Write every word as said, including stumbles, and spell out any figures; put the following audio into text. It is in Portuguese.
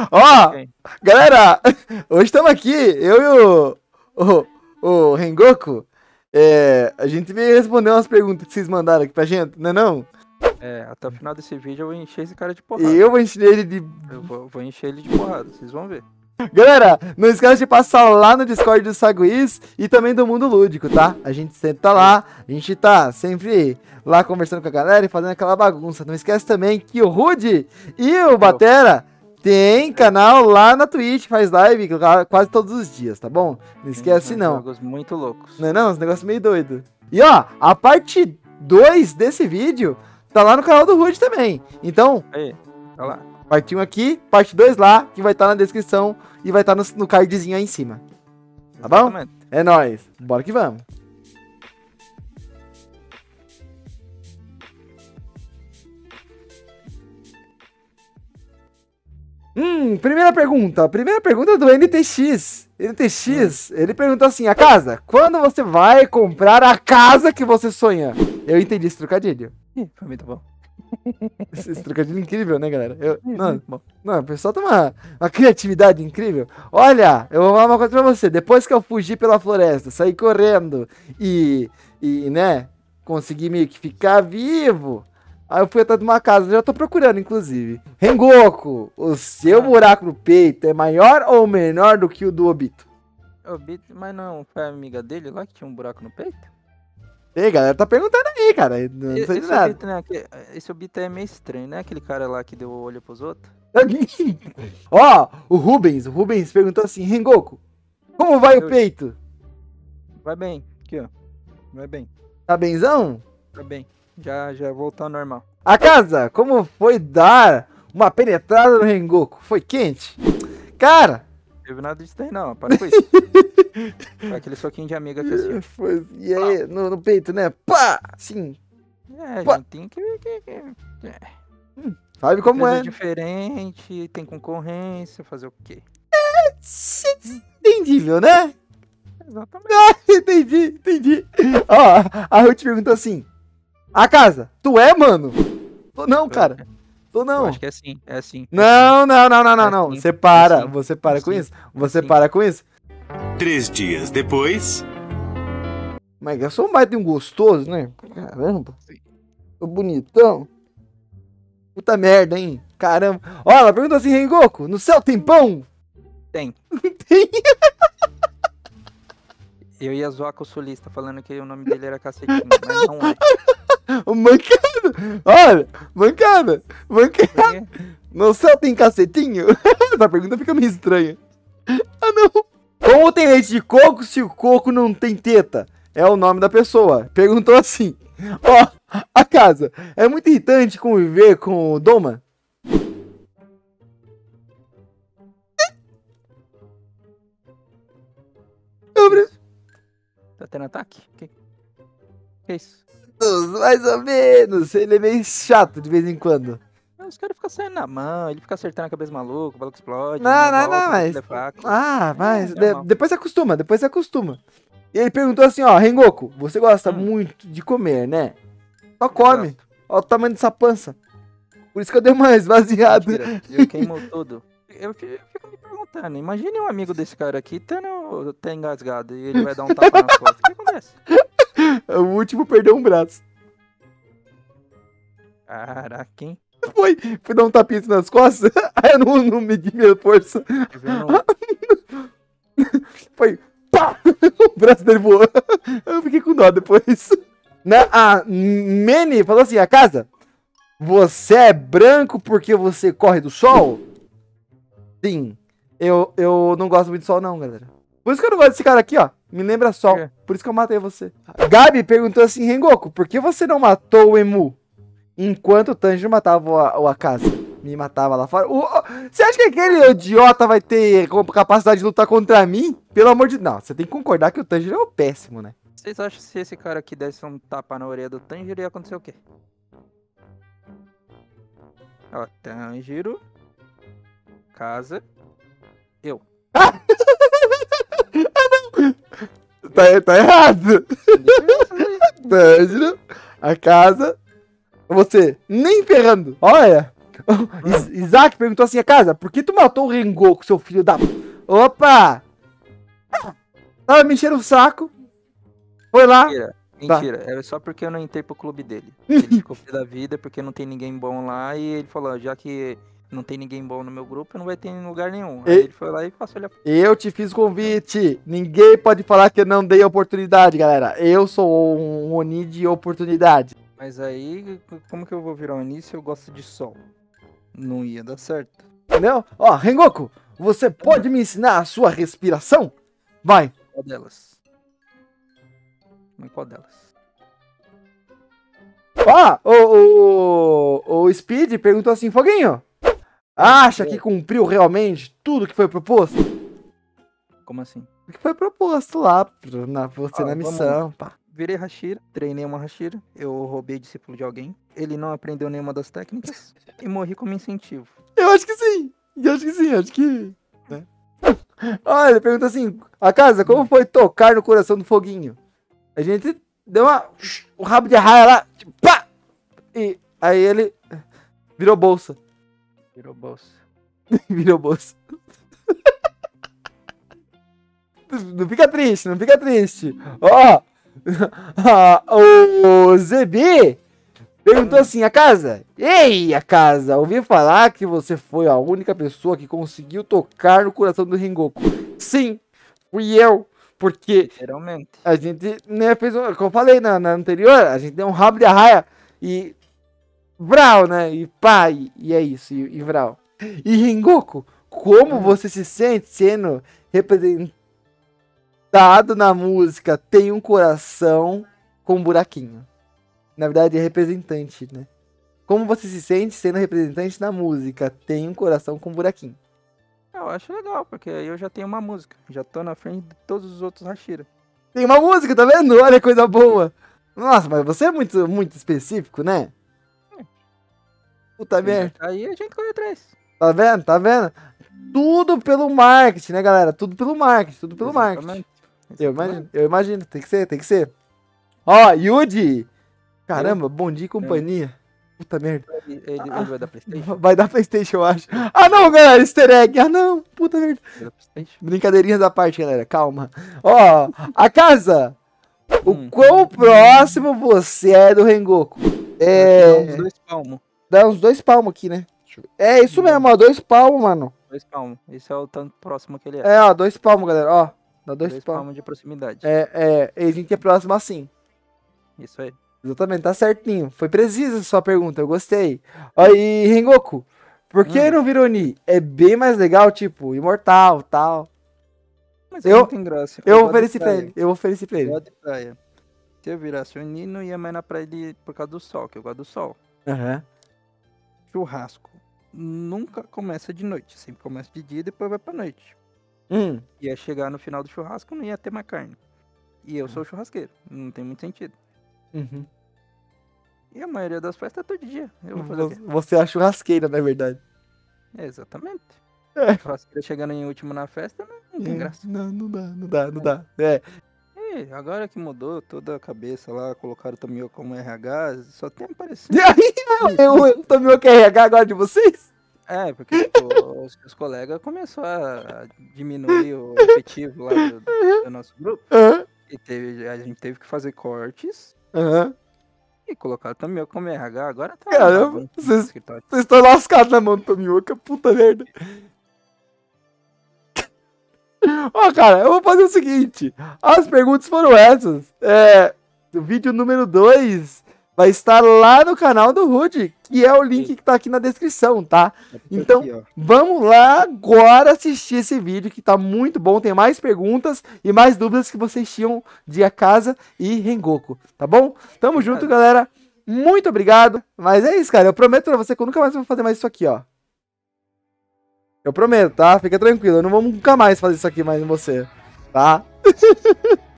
Ó, Ok. galera, hoje estamos aqui, eu e o, o, o Rengoku. É, a gente veio responder umas perguntas que vocês mandaram aqui pra gente, não é não? É, até o final desse vídeo eu vou encher esse cara de E porrada. eu vou ensinar ele de... Eu vou, vou encher ele de porrada, vocês vão ver. Galera, não esquece de passar lá no Discord do Saguiz e também do Mundo Lúdico, tá? A gente sempre tá lá, a gente tá sempre lá conversando com a galera e fazendo aquela bagunça. Não esquece também que o Rude e o Batera tem canal lá na Twitch, faz live lá quase todos os dias, tá bom? Não esquece São não. jogos muito loucos. Não é não? Esse negócio meio doido. E ó, a parte dois desse vídeo tá lá no canal do Rude também. Então, Aí, tá lá. parte um aqui, parte dois lá, que vai estar na descrição e vai estar no, no cardzinho aí em cima. Tá bom? Exatamente. É nóis. Bora que vamos. Hum, primeira pergunta. Primeira pergunta do N T X. N T X, ele perguntou assim, a casa, quando você vai comprar a casa que você sonha? Eu entendi esse trocadilho. Ih, foi muito bom. Esse, esse trocadilho incrível, né, galera? Eu, Ih, não, muito bom. não, o pessoal tem uma, uma criatividade incrível. Olha, eu vou falar uma coisa pra você. Depois que eu fugi pela floresta, saí correndo e, e né, consegui meio que ficar vivo, aí eu fui atrás de uma casa, já tô procurando, inclusive. Rengoku, o seu buraco no peito é maior ou menor do que o do Obito? Ô, Bit, mas não foi a amiga dele lá que tinha um buraco no peito? Ei, galera, tá perguntando aí, cara. Eu Não E- sei de esse, nada. Obito, né, que- esse Obito é meio estranho, né? Aquele cara lá que deu o olho pros outros. Ó, o Rubens, o Rubens perguntou assim, Rengoku, como vai o Eu- peito? Vai bem, aqui ó. Vai bem, Tá benzão? vai bem. Já, já voltou ao normal. A casa, como foi dar uma penetrada no Rengoku? Foi quente? Cara, Não teve nada disso daí não, para com isso. Foi aquele soquinho de amiga aqui assim. foi, e aí, no, no peito, né? Pá, assim, ó. É, a Pô. gente tem que... que- que- é. sabe como Empresa é? diferente, tem concorrência, fazer o quê? Entendível, né? Exatamente. Entendi, entendi. Ó, a Ruth perguntou assim, a casa, tu é, mano? Tô não, cara, tô Eu não. acho que é assim, é assim. Não, não, não, não, não, É não. sim, Você para, é sim, você para é com sim, isso. Você sim. para com isso. Três dias depois. Mas eu sou mais de um gostoso, né? Caramba. Tô bonitão. Puta merda, hein? Caramba. Ó, ela perguntou assim, Rengoku, no céu tem pão? Tem. Tem. Eu ia zoar com o sulista falando que o nome dele era Cacetinho, mas não é. Mancada. Olha, mancada. Mancada. Porque No céu tem cacetinho? Essa pergunta fica meio estranha. Ah, não. Como tem leite de coco se o coco não tem teta? É o nome da pessoa. Perguntou assim. Ó, a casa. É muito irritante conviver com o Doma? Sobre tá tendo ataque? Que, que isso? mais ou menos. Ele é meio chato de vez em quando. Não, os caras ficam saindo na mão, ele fica acertando a cabeça maluco, o maluco explode. Não, ele não, volta, não, mas- ele é fraco. Ah, mas É, de- normal. depois se acostuma, depois se acostuma. E ele perguntou assim, ó, Rengoku, você gosta Hum. muito de comer, né? Só come. Olha o tamanho dessa pança. Por isso que eu dei uma esvaziada. Mentira, eu queimou tudo. Eu fi- fico me perguntando, imagine um amigo desse cara aqui tendo, tá engasgado e ele vai dar um tapa nas costas. O que acontece? O último perdeu um braço. Caraca, hein? Foi, fui dar um tapinha assim nas costas, aí eu não, não medi minha força. Tá vendo? Foi, pá! O braço dele voou. Eu fiquei com dó depois. Na, a Mene falou assim, a casa, você é branco porque você corre do sol? Sim. Eu, eu não gosto muito do sol não, galera. Por isso que eu não gosto desse cara aqui, ó. Me lembra sol. É. Por isso que eu matei você. Gabi perguntou assim, Rengoku, por que você não matou o Emu? Enquanto o Tanjiro matava o, o Akaza. Me matava lá fora. O- o- você acha que aquele idiota vai ter capacidade de lutar contra mim? Pelo amor de Deus. Não, você tem que concordar que o Tanjiro é o péssimo, né? Vocês acham que se esse cara aqui desse um tapa na orelha do Tanjiro ia acontecer o quê? Ó, Tanjiro, casa, eu. Tá, tá errado. Tanjiro, a casa, você, nem ferrando. Olha, Is- Isaac perguntou assim, a casa, por que tu matou o Rengoku, seu filho da... Opa! Tava me enchendo o saco. Foi lá. Mentira, mentira. Era só porque eu não entrei pro clube dele. Ele ficou pé da vida porque não tem ninguém bom lá. E ele falou, já que não tem ninguém bom no meu grupo, não vai ter em lugar nenhum. Aí E- ele foi lá e passou ele a... Eu te fiz convite. Ninguém pode falar que eu não dei oportunidade, galera. Eu sou um Oni de oportunidade. Mas aí, como que eu vou virar um início? Eu gosto de sol. Não ia dar certo. Entendeu? Ó, Rengoku, você pode me ensinar a sua respiração? Vai. Qual delas? Mas qual delas? Ó, o, o, o Speed perguntou assim, Foguinho, acha que cumpriu realmente tudo que foi proposto? Como assim? O que foi proposto lá pro- na, você Ah, na vamos missão, pá. Virei Hashira, treinei uma Hashira, eu roubei discípulo de alguém, ele não aprendeu nenhuma das técnicas e morri como incentivo. Eu acho que sim. Eu acho que sim, acho que... né? Olha, ele pergunta assim, a casa, como foi tocar no coração do Foguinho? A gente deu uma... um rabo de raia lá, tipo, pá! E aí ele virou bolsa. Virou bolsa. Virou bolsa. Não fica triste, não fica triste. Ó, ah, o Z B perguntou assim, a casa, ei, a casa, ouvi falar que você foi a única pessoa que conseguiu tocar no coração do Rengoku. Sim, fui eu, porque Literalmente. a gente, né, fez, um- como eu falei na, na anterior, a gente deu um rabo de arraia e Vral, né, e pá, e, e é isso, e, e Vral. E Rengoku, como você se sente sendo representado na música Tem um Coração com um Buraquinho? Na verdade é representante, né? Como você se sente sendo representante na música Tem um Coração com um Buraquinho? Eu acho legal, porque aí eu já tenho uma música, já tô na frente de todos os outros Hashira. Tem uma música, tá vendo? Olha que coisa boa. Nossa, mas você é muito, muito específico, né? Puta merda. Aí a gente corre atrás. Tá vendo? Tá vendo? Tudo pelo marketing, né, galera? Tudo pelo marketing, tudo pelo marketing. Exatamente. Eu Exatamente. imagino, eu imagino, tem que ser, tem que ser. Ó, Yudi! Caramba, bom dia e companhia. Puta merda. Ele, ele- ele vai dar Playstation? Vai dar Playstation, eu acho. Ah, não, galera, easter egg. Ah, não, puta merda. Vai dar Playstation? Brincadeirinhas à parte, galera, calma. Ó, a casa. O Hum. quão próximo você é do Rengoku? É... Uns É. dois palmos. Dá uns dois palmos aqui, né? É isso mesmo, ó, dois palmos, mano. Dois palmos. Esse é o tanto próximo que ele é. É, ó, dois palmos, galera, ó. Dá dois, dois palmos. palmos de proximidade. É, é, a gente é próximo assim. Isso aí. Exatamente, tá certinho. Foi precisa a sua pergunta, eu gostei. Ó, e Rengoku, por que Hum. não virou Oni? É bem mais legal, tipo, imortal, tal. Mas Eu- eu, não tem graça. Eu gosto de ofereci pra praia. ele, eu ofereci pra Eu ele. gosto de praia. Se eu virasse o Nino, não ia mais na praia de... por causa do sol, que eu gosto do sol. Aham. Churrasco nunca começa de noite. Sempre começa de dia e depois vai pra noite. Hum, Ia chegar no final do churrasco, não ia ter mais carne. E eu sou churrasqueiro. Não tem muito sentido. uhum. E a maioria das festas é todo dia. Eu vou fazer o quê? Você é a churrasqueira, na verdade. É, exatamente. É. Churrasqueiro chegando em último na festa, não, não tem É, graça. Não, não dá, não dá, não dá. É. E agora que mudou toda a cabeça lá, colocaram também eu como R H, só tem aparecido. E aí, eu, eu tomei o Q R H agora de vocês? É, porque tipo, os, os colegas começaram a diminuir o efetivo lá do, do- do nosso grupo. Aham, E teve, a gente teve que fazer cortes aham. e colocar também eu como R H. Agora tá. Caramba, bagunça no vocês- escritório. Vocês estão lascados na mão do Tomioka, puta merda. Ó, cara, eu vou fazer o seguinte. As perguntas foram essas. É, o vídeo número dois vai estar lá no canal do Rude, que é o link que tá aqui na descrição, tá? Então, Aqui, ó. vamos lá agora assistir esse vídeo que tá muito bom. Tem mais perguntas e mais dúvidas que vocês tinham de Akasa e Rengoku, tá bom? Tamo junto, galera. Muito obrigado. Mas é isso, cara. Eu prometo pra você que eu nunca mais vou fazer mais isso aqui, ó. Eu prometo, tá? Fica tranquilo. Eu não vou nunca mais fazer isso aqui mais em você, tá?